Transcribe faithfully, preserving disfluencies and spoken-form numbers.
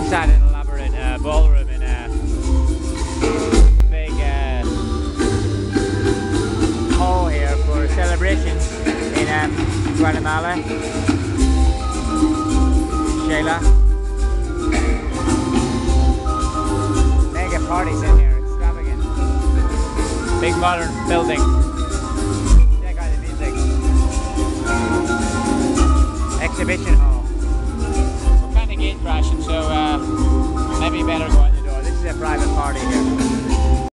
inside an elaborate uh, ballroom in a big uh, hall here for celebrations in um, Guatemala. Shayla. Mega parties in here, extravagant. Big modern building. Check out the music. Exhibition hall. We're kind of gate crashing, so uh, maybe better go out the door. This is a private party here.